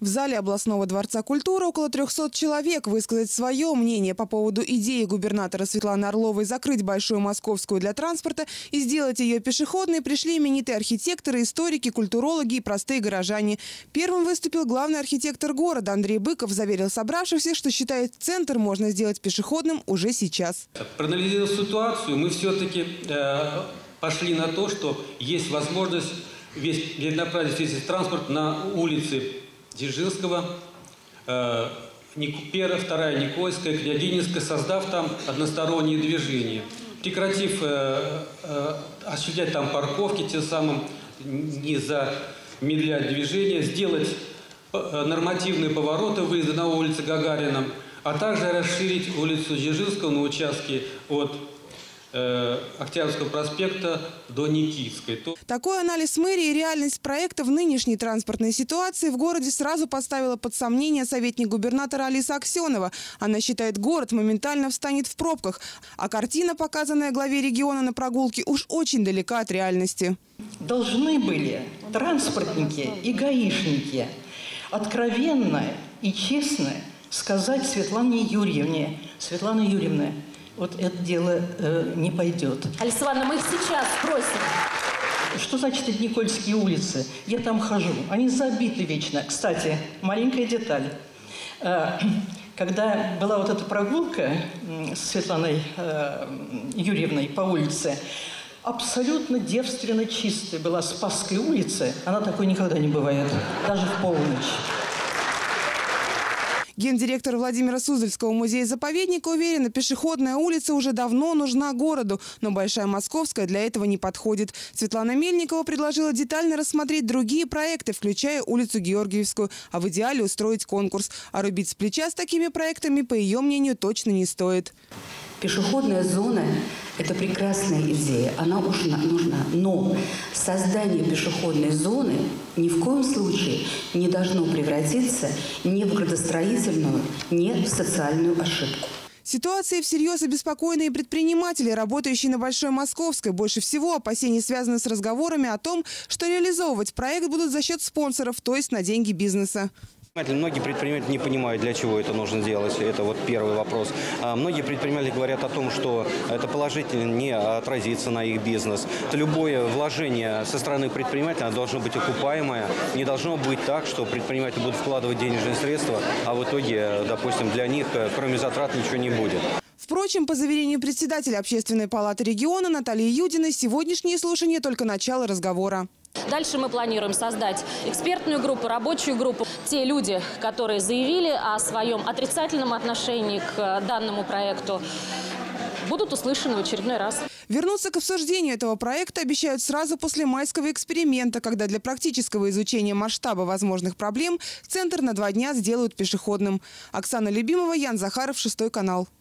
В зале областного дворца культуры около 300 человек. Высказать свое мнение по поводу идеи губернатора Светланы Орловой закрыть Большую Московскую для транспорта и сделать ее пешеходной пришли именитые архитекторы, историки, культурологи и простые горожане. Первым выступил главный архитектор города Андрей Быков. Заверил собравшихся, что считает, центр можно сделать пешеходным уже сейчас. Проанализировав ситуацию, мы все-таки пошли на то, что есть возможность направить весь транспорт на улицы Дзержинского, первая, вторая Никольская, Княгининская, создав там односторонние движения, прекратив осуществлять там парковки, тем самым не замедлять движение, сделать нормативные повороты выезда на улицу Гагарина, а также расширить улицу Дзержинского на участке от Октябрьского проспекта до Никитской. Такой анализ мэрии и реальность проекта в нынешней транспортной ситуации в городе сразу поставила под сомнение советник губернатора Алиса Аксенова. Она считает, город моментально встанет в пробках, а картина, показанная главе региона на прогулке, уж очень далека от реальности. Должны были транспортники и гаишники откровенно и честно сказать Светлане Юрьевне: Светлана Юрьевна, вот это дело не пойдет. Алиса Ивановна, мы их сейчас просим. Что значит эти Никольские улицы? Я там хожу. Они забиты вечно. Кстати, маленькая деталь. Когда была вот эта прогулка с Светланой Юрьевной по улице, абсолютно девственно чистая была Спасская улица. Она такой никогда не бывает, даже в полночь. Гендиректор Владимира Суздальского музея-заповедника уверена, пешеходная улица уже давно нужна городу, но Большая Московская для этого не подходит. Светлана Мельникова предложила детально рассмотреть другие проекты, включая улицу Георгиевскую, а в идеале устроить конкурс. А рубить с плеча с такими проектами, по ее мнению, точно не стоит. Пешеходная зона – это прекрасная идея, она уже нужна. Но создание пешеходной зоны ни в коем случае не должно превратиться ни в градостроительную, ни в социальную ошибку. Ситуацией всерьез обеспокоены и предприниматели, работающие на Большой Московской. Больше всего опасений связаны с разговорами о том, что реализовывать проект будут за счет спонсоров, то есть на деньги бизнеса. Многие предприниматели не понимают, для чего это нужно делать. Это вот первый вопрос. Многие предприниматели говорят о том, что это положительно не отразится на их бизнес. Любое вложение со стороны предпринимателя должно быть окупаемое. Не должно быть так, что предприниматели будут вкладывать денежные средства, а в итоге, допустим, для них, кроме затрат, ничего не будет. Впрочем, по заверению председателя Общественной палаты региона Натальи Юдиной, сегодняшние слушания только начало разговора. Дальше мы планируем создать экспертную группу, рабочую группу. Те люди, которые заявили о своем отрицательном отношении к данному проекту, будут услышаны в очередной раз. Вернуться к обсуждению этого проекта обещают сразу после майского эксперимента, когда для практического изучения масштаба возможных проблем центр на 2 дня сделают пешеходным. Оксана Любимова, Ян Захаров, 6 канал.